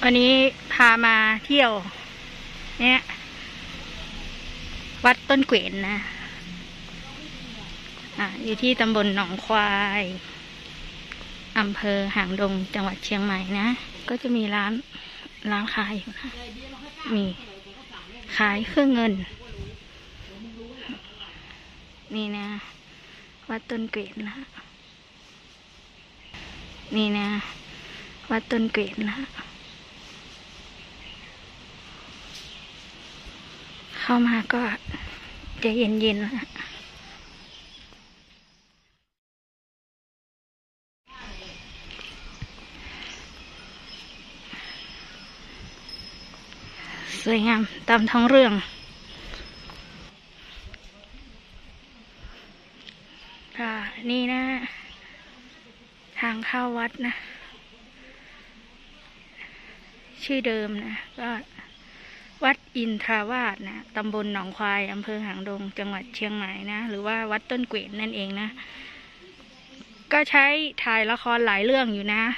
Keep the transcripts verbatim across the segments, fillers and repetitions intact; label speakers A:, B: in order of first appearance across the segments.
A: วันนี้พามาเที่ยวเนี่ยวัดต้นเกวนนะอ่ะอยู่ที่ตำบลหนองควายอำเภอหางดงจังหวัดเชียงใหม่นะก็จะมีร้านร้านขายอยู่นะมีขายเครื่องเงินนี่นะวัดต้นเกวนนะนี่นะวัดต้นเกวนนะเข้ามาก็จะเย็นๆนะสวยงามตามท้องเรื่องค่ะนี่นะทางเข้าวัดนะชื่อเดิมนะก็วัดอินทราวาสนะตำบลหนองควายอำเภอหางดงจังหวัดเชียงใหม่นะหรือว่าวัดต้นเกวนนั่นเองนะก็ใช้ถ่ายละครหลายเรื่องอยู่นะ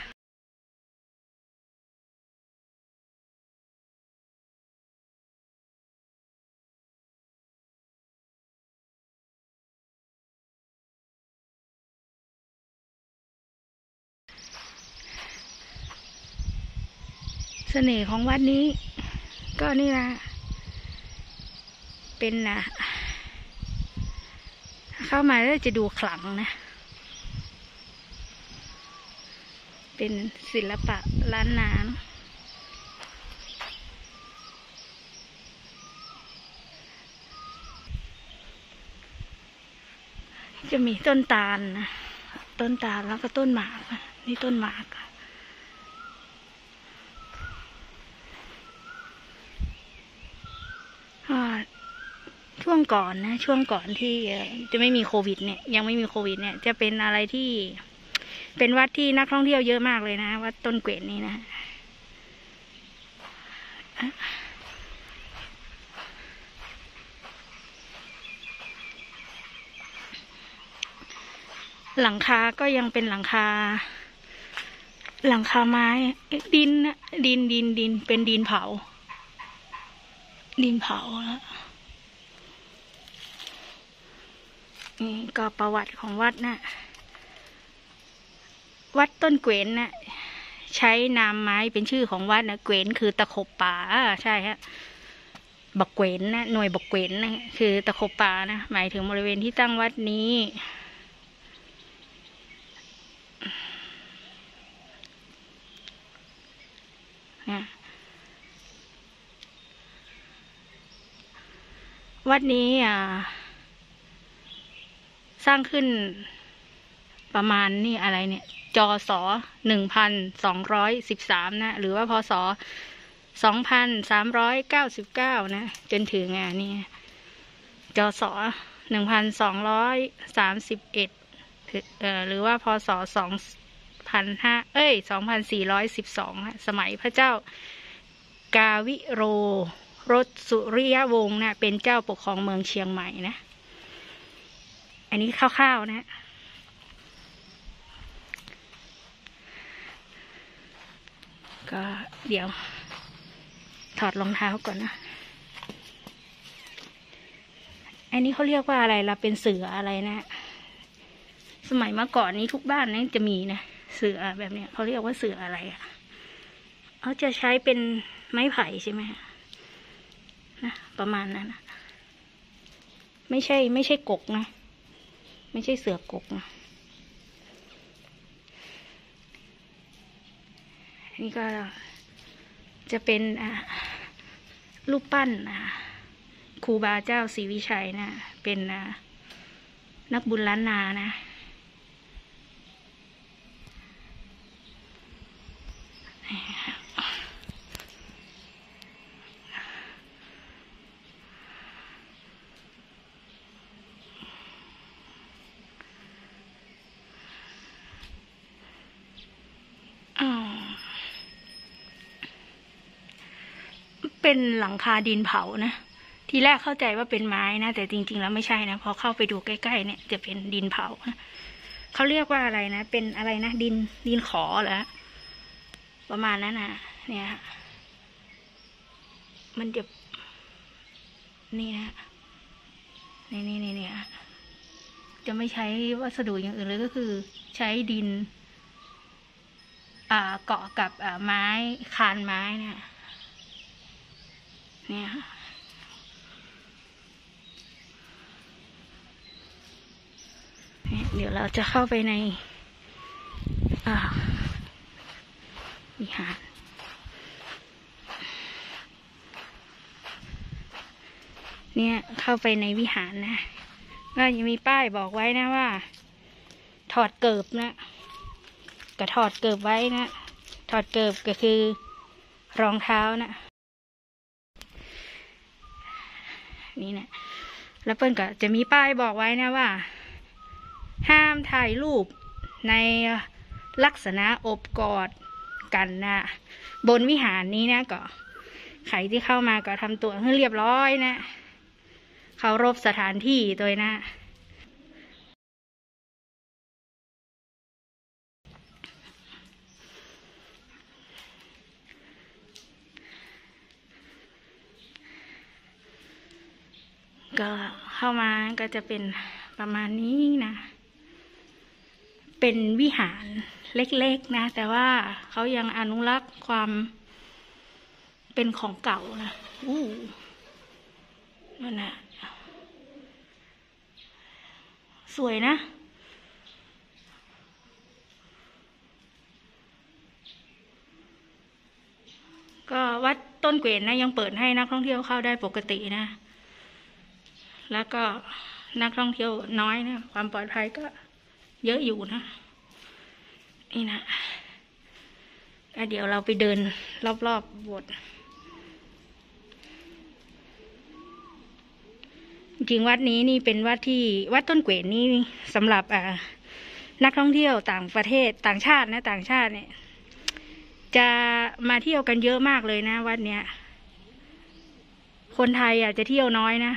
A: เสน่ห์ของวัดนี้ก็นี่นะเป็นนะเข้ามาแล้วจะดูขลังนะเป็นศิลปะล้านนาจะมีต้นตาลนะต้นตาลแล้วก็ต้นหมากนี่ต้นหมากช่วงก่อนนะช่วงก่อนที่จะไม่มีโควิดเนี่ยยังไม่มีโควิดเนี่ยจะเป็นอะไรที่เป็นวัดที่นักท่องเที่ยวเยอะมากเลยนะวัดต้นเกวนนี่นะหลังคาก็ยังเป็นหลังคาหลังคาไม้ดินนะดินดินดินเป็นดินเผาดินเผาแล้วนี่ก็ประวัติของวัดนะวัดต้นเกวนนะใช้นามไม้เป็นชื่อของวัดนะเกวนคือตะขบป่าใช่ฮะบักเกวนนะหน่วยบักเกวนนะคือตะขบป่านะหมายถึงบริเวณที่ตั้งวัดนี้นะวัดนี้อ่าสร้างขึ้นประมาณนี่อะไรเนี่ยจศหนึ่งพันสองร้อยสิบสามนะหรือว่าพศสองพันสามร้อยเก้าสิบเก้านะจนถึงอ่ะนี่จศหนึ่งพันสองร้อยสามสิบเอ็ดเอ่อหรือว่าพศสองพันห้าเอ้ยสองพันสี่ร้อยสิบสองสมัยพระเจ้ากาวิโรรสสุริยวงศ์นะเป็นเจ้าปกครองเมืองเชียงใหม่นะอันนี้คร่าวๆนะก็เดี๋ยวถอดรองเท้าก่อนนะอันนี้เขาเรียกว่าอะไรล่ะเป็นเสืออะไรนะสมัยเมื่อก่อนนี้ทุกบ้านนี่จะมีนะเสือแบบเนี้ยเขาเรียกว่าเสืออะไรอ่ะเขาจะใช้เป็นไม้ไผ่ใช่ไหมนะประมาณนั้นนะไม่ใช่ไม่ใช่กกนะไม่ใช่เสือกกนะนี่ก็จะเป็นรูปปั้นครูบาเจ้าศรีวิชัยนะเป็นนักบุญล้านนานะเป็นหลังคาดินเผานะทีแรกเข้าใจว่าเป็นไม้นะแต่จริงๆแล้วไม่ใช่นะพอเข้าไปดูใกล้ๆเนี่ยจะเป็นดินเผานะเขาเรียกว่าอะไรนะเป็นอะไรนะดินดินขอเหรอประมาณนั้นนะเนี่ยมันจะนี่นะนี่นี่นี่เนี่ยจะไม่ใช้วัสดุอย่างอื่นเลยก็คือใช้ดินอ่าเกาะกับอ่าไม้คานไม้เนี่ยเนี่ยเดี๋ยวเราจะเข้าไปในอ่าวิหารเนี่ยเข้าไปในวิหารนะก็ยังมีป้ายบอกไว้นะว่าถอดเกิบนะก็ถอดเกิบไว้นะถอดเกิบก็คือรองเท้านะนี่นะแล้วเปิ้ลก็จะมีป้ายบอกไว้นะว่าห้ามถ่ายรูปในลักษณะอบกอดกันนะบนวิหารนี้นะก็ใครที่เข้ามาก็ทำตัวให้เรียบร้อยนะเคารพสถานที่โดยนะก็เข้ามาก็จะเป็นประมาณนี้นะเป็นวิหารเล็กๆนะแต่ว่าเขายังอนุรักษ์ความเป็นของเก่านะอู้นั่นนะสวยนะก็วัดต้นเกวียนนะยังเปิดให้นักท่องเที่ยวเข้าได้ปกตินะแล้วก็นักท่องเที่ยวน้อยนะความปลอดภัยก็เยอะอยู่นะนี่นะเดี๋ยวเราไปเดินรอบๆโบสถ์จริงวัดนี้นี่เป็นวัดที่วัดต้นเกวียนนี่สำหรับอ่านักท่องเที่ยวต่างประเทศต่างชาตินะต่างชาติเนี่ยจะมาเที่ยวกันเยอะมากเลยนะวัดเนี้ยคนไทยอ่ะจะเที่ยวน้อยนะ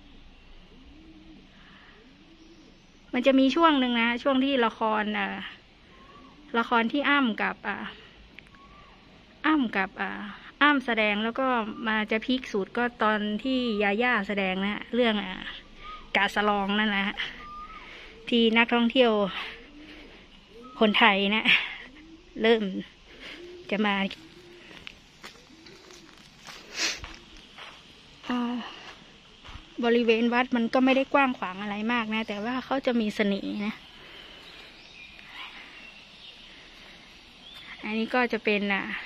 A: มันจะมีช่วงหนึ่งนะช่วงที่ละครอ่าละครที่อ้ำกับอ่าอ้ำกับอ่าอ้ำแสดงแล้วก็มาจะพีคสุดก็ตอนที่ยาย่าแสดงนะเรื่องอ่ากาสะลองนั่นแหละที่นักท่องเที่ยวคนไทยนะเริ่มจะมาบริเวณวัดมันก็ไม่ได้กว้างขวางอะไรมากนะแต่ว่าเขาจะมีเสน่ห์นะอันนี้ก็จะเป็นอ่ะ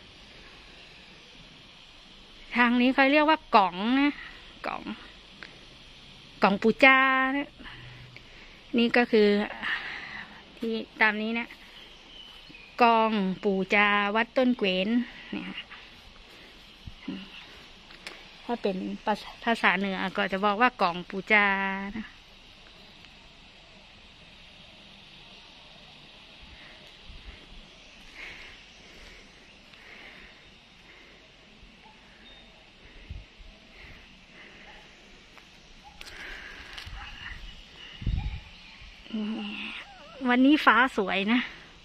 A: ทางนี้เขาเรียกว่ากล่องนะกล่องกล่องปูจานะนี่ก็คือที่ตามนี้นะกองปู่จาวัดต้นเกวียนเนี่ยถ้าเป็นภาษาเหนือก็จะบอกว่ากองปู่จานะวันนี้ฟ้าสวยนะ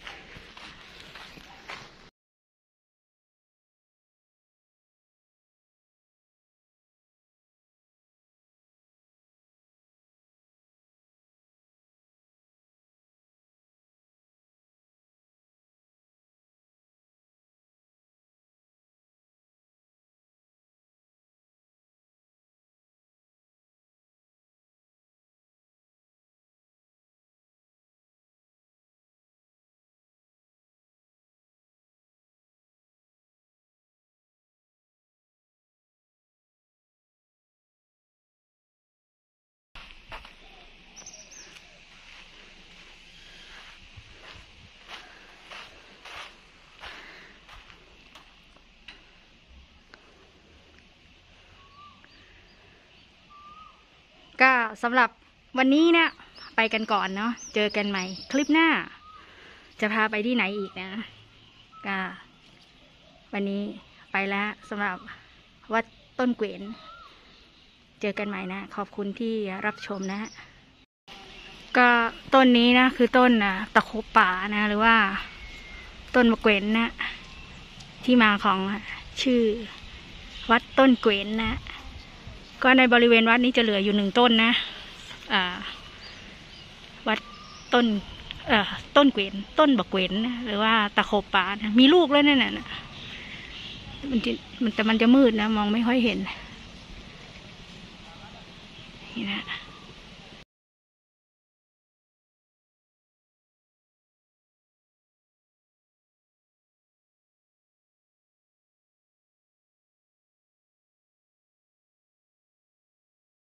A: ก็สำหรับวันนี้นะไปกันก่อนเนาะเจอกันใหม่คลิปหน้าจะพาไปที่ไหนอีกนะก็วันนี้ไปแล้วสำหรับวัดต้นเกวียนเจอกันใหม่นะขอบคุณที่รับชมนะก็ต้นนี้นะคือต้นตะคบป่านะหรือว่าต้นมะเกวียนนะที่มาของชื่อวัดต้นเกวนนะก็ในบริเวณวัดนี้จะเหลืออยู่หนึ่งต้นนะอ่าวัดต้นเอ่อต้นเกวนต้นบะเกวนนะหรือว่าตะโขบป่านะมีลูกแล้วนั่นน่ะมันจะมันแต่มันจะมืดนะมองไม่ค่อยเห็นนี่นะ